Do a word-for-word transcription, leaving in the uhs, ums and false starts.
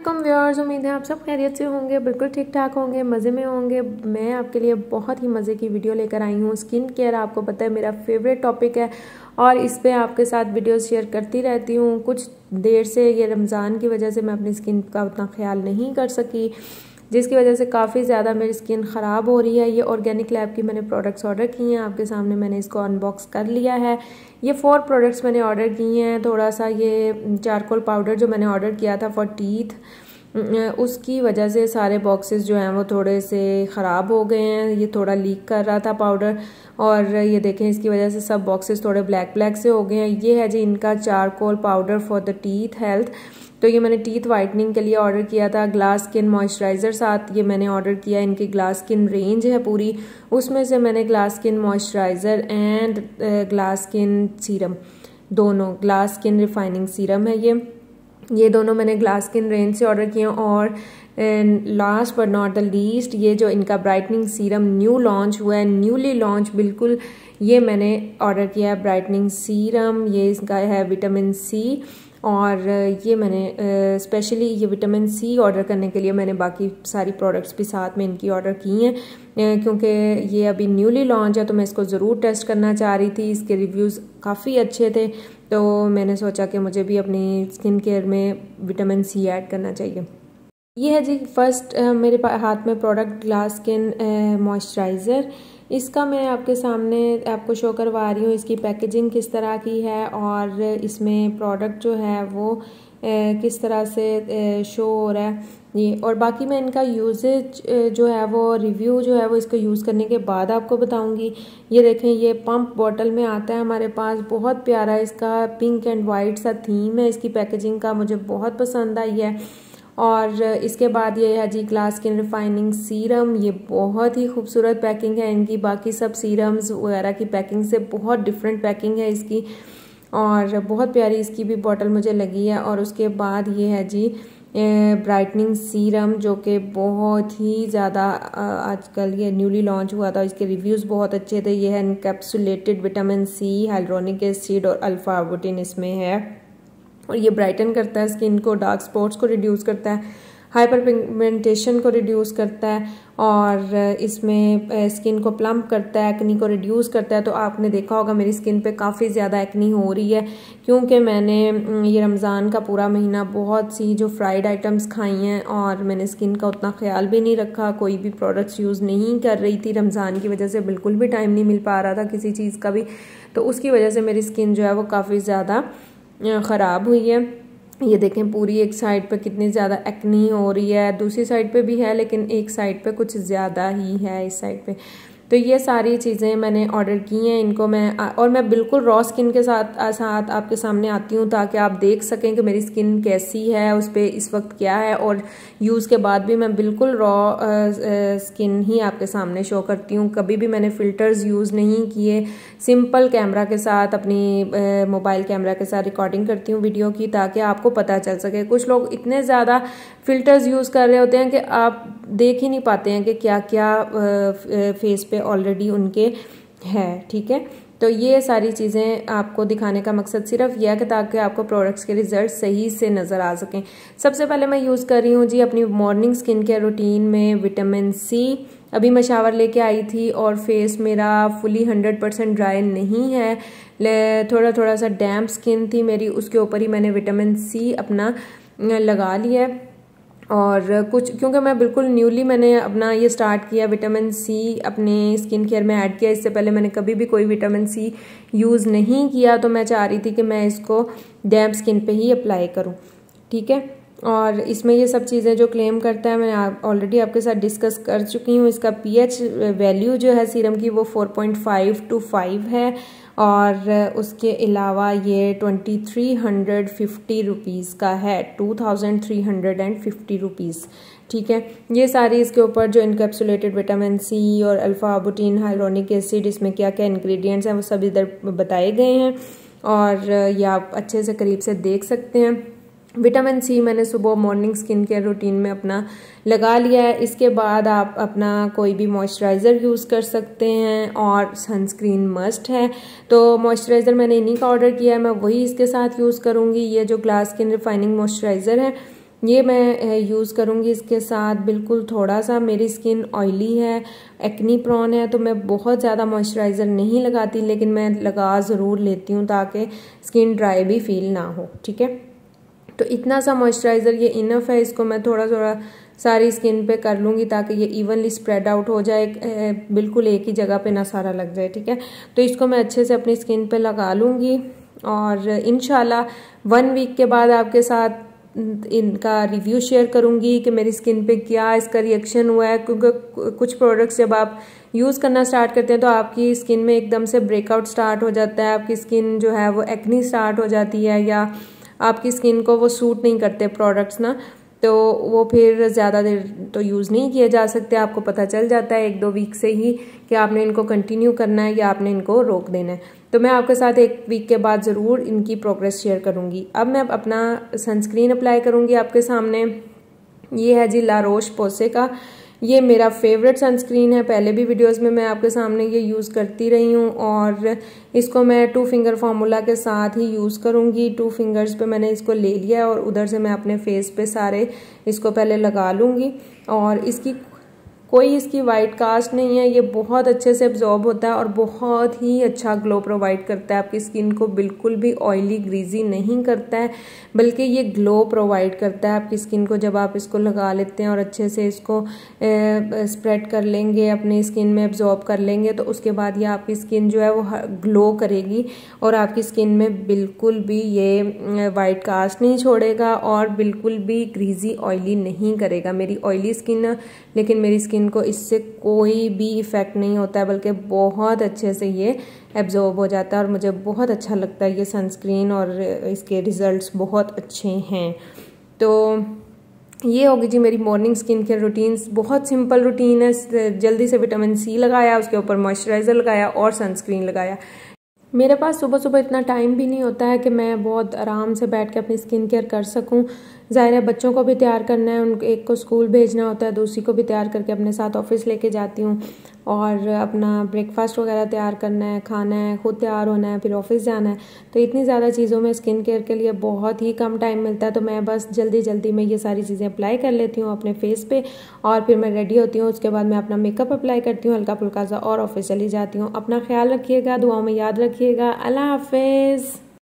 अस्सलाम व्यूअर्स, उम्मीद है आप सब खैरियत से होंगे, बिल्कुल ठीक ठाक होंगे, मज़े में होंगे। मैं आपके लिए बहुत ही मज़े की वीडियो लेकर आई हूँ। स्किन केयर आपको पता है मेरा फेवरेट टॉपिक है और इस पे आपके साथ वीडियोस शेयर करती रहती हूँ। कुछ देर से ये रमज़ान की वजह से मैं अपनी स्किन का उतना ख्याल नहीं कर सकी, जिसकी वजह से काफ़ी ज़्यादा मेरी स्किन ख़राब हो रही है। ये ऑर्गेनिक लैब की मैंने प्रोडक्ट्स ऑर्डर किए हैं, आपके सामने मैंने इसको अनबॉक्स कर लिया है। ये फोर प्रोडक्ट्स मैंने ऑर्डर किए हैं। थोड़ा सा ये चारकोल पाउडर जो मैंने ऑर्डर किया था फॉर टीथ, उसकी वजह से सारे बॉक्सेस जो हैं वो थोड़े से ख़राब हो गए हैं। ये थोड़ा लीक कर रहा था पाउडर और ये देखें इसकी वजह से सब बॉक्सेस थोड़े ब्लैक ब्लैक से हो गए हैं। ये है जी इनका charcoal powder for the teeth health. तो ये मैंने टीथ वाइटनिंग के लिए ऑर्डर किया था। ग्लास स्किन मॉइस्चराइज़र साथ ये मैंने ऑर्डर किया। इनकी ग्लास स्किन रेंज है पूरी, उसमें से मैंने glass skin moisturizer and glass skin serum, दोनों ग्लास स्किन रिफाइनिंग सीरम है ये ये दोनों मैंने ग्लास स्किन रेंज से ऑर्डर किए। और last but not the least, ये जो इनका ब्राइटनिंग सीरम न्यू लॉन्च हुआ है, न्यूली लॉन्च बिल्कुल, ये मैंने ऑर्डर किया है ब्राइटनिंग सीरम। ये इसका है विटामिन सी और ये मैंने स्पेशली ये विटामिन सी ऑर्डर करने के लिए मैंने बाकी सारी प्रोडक्ट्स भी साथ में इनकी ऑर्डर की हैं, क्योंकि ये अभी न्यूली लॉन्च है तो मैं इसको ज़रूर टेस्ट करना चाह रही थी। इसके रिव्यूज़ काफ़ी अच्छे थे तो मैंने सोचा कि मुझे भी अपनी स्किन केयर में विटामिन सी ऐड करना चाहिए। ये है जी फर्स्ट मेरे हाथ में प्रोडक्ट ग्लास स्किन मॉइस्चराइज़र। इसका मैं आपके सामने आपको शो करवा रही हूँ। इसकी पैकेजिंग किस तरह की है और इसमें प्रोडक्ट जो है वो किस तरह से शो हो रहा है ये, और बाकी मैं इनका यूजेज जो है वो रिव्यू जो है वो इसको यूज़ करने के बाद आपको बताऊंगी। ये देखें ये पंप बॉटल में आता है हमारे पास, बहुत प्यारा इसका पिंक एंड वाइट सा थीम है इसकी पैकेजिंग का, मुझे बहुत पसंद आई है। और इसके बाद ये है जी ग्लास स्किन रिफाइनिंग सीरम। ये बहुत ही खूबसूरत पैकिंग है इनकी, बाकी सब सीरम्स वगैरह की पैकिंग से बहुत डिफरेंट पैकिंग है इसकी और बहुत प्यारी इसकी भी बॉटल मुझे लगी है। और उसके बाद ये है जी ब्राइटनिंग सीरम जो कि बहुत ही ज़्यादा आजकल ये न्यूली लॉन्च हुआ था, इसके रिव्यूज़ बहुत अच्छे थे। ये है encapsulated vitamin C, hyaluronic acid और अल्फा आर्बुटिन इसमें है और ये ब्राइटन करता है स्किन को, डार्क स्पॉट्स को रिड्यूस करता है, हाइपर पिगमेंटेशन को रिड्यूस करता है और इसमें स्किन को प्लम्प करता है, एक्नी को रिड्यूस करता है। तो आपने देखा होगा मेरी स्किन पे काफ़ी ज़्यादा एक्नी हो रही है क्योंकि मैंने ये रमज़ान का पूरा महीना बहुत सी जो फ्राइड आइटम्स खाई हैं और मैंने स्किन का उतना ख्याल भी नहीं रखा, कोई भी प्रोडक्ट्स यूज़ नहीं कर रही थी। रमज़ान की वजह से बिल्कुल भी टाइम नहीं मिल पा रहा था किसी चीज़ का भी, तो उसकी वजह से मेरी स्किन जो है वो काफ़ी ज़्यादा ख़राब हुई है। ये देखें पूरी एक साइड पे कितनी ज़्यादा एक्नी हो रही है, दूसरी साइड पे भी है लेकिन एक साइड पे कुछ ज़्यादा ही है इस साइड पे। तो ये सारी चीज़ें मैंने ऑर्डर की हैं इनको मैं, और मैं बिल्कुल रॉ स्किन के साथ साथ आपके सामने आती हूँ ताकि आप देख सकें कि मेरी स्किन कैसी है, उस पर इस वक्त क्या है। और यूज़ के बाद भी मैं बिल्कुल रॉ स्किन ही आपके सामने शो करती हूँ। कभी भी मैंने फ़िल्टर्स यूज़ नहीं किए, सिंपल कैमरा के साथ अपनी मोबाइल कैमरा के साथ रिकॉर्डिंग करती हूँ वीडियो की ताकि आपको पता चल सके। कुछ लोग इतने ज़्यादा फ़िल्टर्स यूज़ कर रहे होते हैं कि आप देख ही नहीं पाते हैं कि क्या क्या फेस पे ऑलरेडी उनके है, ठीक है। तो ये सारी चीज़ें आपको दिखाने का मकसद सिर्फ यह है कि ताकि आपको प्रोडक्ट्स के रिजल्ट सही से नज़र आ सकें। सबसे पहले मैं यूज़ कर रही हूँ जी अपनी मॉर्निंग स्किन केयर रूटीन में विटामिन सी। अभी मैं शावर लेके आई थी और फेस मेरा फुली हंड्रेड परसेंट ड्राई नहीं है, थोड़ा थोड़ा सा डैम्प स्किन थी मेरी, उसके ऊपर ही मैंने विटामिन सी अपना लगा लिया है। और कुछ क्योंकि मैं बिल्कुल न्यूली मैंने अपना ये स्टार्ट किया विटामिन सी अपने स्किन केयर में ऐड किया, इससे पहले मैंने कभी भी कोई विटामिन सी यूज़ नहीं किया, तो मैं चाह रही थी कि मैं इसको डैम्प स्किन पे ही अप्लाई करूं, ठीक है। और इसमें ये सब चीज़ें जो क्लेम करता है मैं आप ऑलरेडी आपके साथ डिस्कस कर चुकी हूँ। इसका पीएच वैल्यू जो है सीरम की वो four point five two five है और उसके अलावा ये twenty three hundred fifty rupees का है, two thousand three hundred and fifty rupees, ठीक है। ये सारी इसके ऊपर जो इनकैप्सुलेटेड विटामिन सी और अल्फा आर्बुटिन, हाइलुरोनिक एसिड, इसमें क्या क्या इंग्रेडिएंट्स हैं वो सब इधर बताए गए हैं और ये आप अच्छे से करीब से देख सकते हैं। विटामिन सी मैंने सुबह मॉर्निंग स्किन केयर रूटीन में अपना लगा लिया है। इसके बाद आप अपना कोई भी मॉइस्चराइज़र यूज़ कर सकते हैं और सनस्क्रीन मस्ट है। तो मॉइस्चराइज़र मैंने इन्हीं का ऑर्डर किया है, मैं वही इसके साथ यूज़ करूँगी। ये जो ग्लास स्किन रिफाइनिंग मॉइस्चराइज़र है ये मैं यूज़ करूँगी इसके साथ। बिल्कुल थोड़ा सा, मेरी स्किन ऑयली है, एक्नी प्रॉन है, तो मैं बहुत ज़्यादा मॉइस्चराइज़र नहीं लगाती, लेकिन मैं लगा ज़रूर लेती हूँ ताकि स्किन ड्राई भी फील ना हो। ठीक है, तो इतना सा मॉइस्चराइज़र ये इनफ है। इसको मैं थोड़ा थोड़ा सारी स्किन पे कर लूँगी ताकि ये इवनली स्प्रेड आउट हो जाए, बिल्कुल एक ही जगह पे ना सारा लग जाए। ठीक है, तो इसको मैं अच्छे से अपनी स्किन पे लगा लूँगी और इंशाल्लाह वन वीक के बाद आपके साथ इनका रिव्यू शेयर करूंगी कि मेरी स्किन पे क्या इसका रिएक्शन हुआ है। क्योंकि कुछ प्रोडक्ट्स जब आप यूज़ करना स्टार्ट करते हैं तो आपकी स्किन में एकदम से ब्रेकआउट स्टार्ट हो जाता है, आपकी स्किन जो है वो एक्नी स्टार्ट हो जाती है, या आपकी स्किन को वो सूट नहीं करते प्रोडक्ट्स ना, तो वो फिर ज़्यादा देर तो यूज़ नहीं किए जा सकते। आपको पता चल जाता है एक दो वीक से ही कि आपने इनको कंटिन्यू करना है या आपने इनको रोक देना है। तो मैं आपके साथ एक वीक के बाद ज़रूर इनकी प्रोग्रेस शेयर करूँगी। अब मैं अपना सनस्क्रीन अप्लाई करूँगी आपके सामने। ये है जी ला रोश पोसे का, ये मेरा फेवरेट सनस्क्रीन है। पहले भी वीडियोस में मैं आपके सामने ये यूज़ करती रही हूँ और इसको मैं टू फिंगर फार्मूला के साथ ही यूज़ करूँगी। टू फिंगर्स पे मैंने इसको ले लिया है और उधर से मैं अपने फेस पे सारे इसको पहले लगा लूँगी। और इसकी कोई इसकी वाइट कास्ट नहीं है, ये बहुत अच्छे से एब्जॉर्ब होता है और बहुत ही अच्छा ग्लो प्रोवाइड करता है। आपकी स्किन को बिल्कुल भी ऑयली ग्रीजी नहीं करता है, बल्कि ये ग्लो प्रोवाइड करता है आपकी स्किन को। जब आप इसको लगा लेते हैं और अच्छे से इसको स्प्रेड कर लेंगे, अपनी स्किन में एब्जॉर्ब कर लेंगे, तो उसके बाद ये आपकी स्किन जो है वो ग्लो करेगी और आपकी स्किन में बिल्कुल भी ये वाइट कास्ट नहीं छोड़ेगा और बिल्कुल भी ग्रीजी ऑयली नहीं करेगा। मेरी ऑयली स्किन, लेकिन मेरी स्किन को इससे कोई भी इफ़ेक्ट नहीं होता है, बल्कि बहुत अच्छे से ये एब्जॉर्ब हो जाता है और मुझे बहुत अच्छा लगता है ये सनस्क्रीन और इसके रिजल्ट्स बहुत अच्छे हैं। तो ये होगी जी मेरी मॉर्निंग स्किन केयर रूटीन्स। बहुत सिंपल रूटीन है, जल्दी से विटामिन सी लगाया, उसके ऊपर मॉइस्चराइज़र लगाया और सनस्क्रीन लगाया। मेरे पास सुबह सुबह इतना टाइम भी नहीं होता है कि मैं बहुत आराम से बैठ के अपनी स्किन केयर कर सकूं। ज़ाहिर है बच्चों को भी तैयार करना है, उन एक को स्कूल भेजना होता है, दूसरी को भी तैयार करके अपने साथ ऑफिस लेके जाती हूँ और अपना ब्रेकफास्ट वगैरह तैयार करना है, खाना है, खुद तैयार होना है, फिर ऑफिस जाना है। तो इतनी ज़्यादा चीज़ों में स्किन केयर के लिए बहुत ही कम टाइम मिलता है, तो मैं बस जल्दी जल्दी में ये सारी चीज़ें अप्लाई कर लेती हूँ अपने फेस पे और फिर मैं रेडी होती हूँ। उसके बाद मैं अपना मेकअप अप्लाई करती हूँ हल्का फुल्का सा और ऑफिस चली जाती हूँ। अपना ख्याल रखिएगा, दुआओं में याद रखिएगा। अल्लाह हाफिज़।